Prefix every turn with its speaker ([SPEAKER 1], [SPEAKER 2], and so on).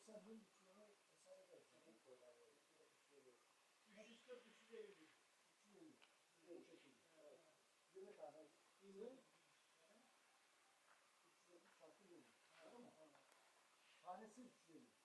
[SPEAKER 1] Sen bunun bütçüğünü hesap edersin.
[SPEAKER 2] 340, 350.
[SPEAKER 1] 350. O şekilde. 20 tane iğne 350 çarpı 20. Tamam mı? Tanesi 350.